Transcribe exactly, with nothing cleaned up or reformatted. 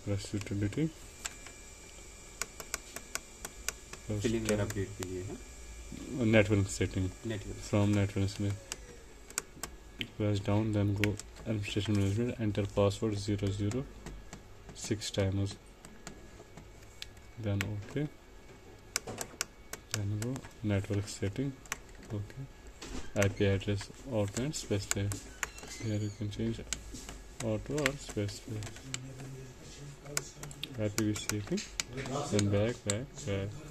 press utility, filling और update के लिए है network setting, network from network में press down, then go administration management, enter password zero zero six times, then okay, then go network setting, okay, I P address auto and specify. Here you can change auto or specify. I P v C setting, then back back back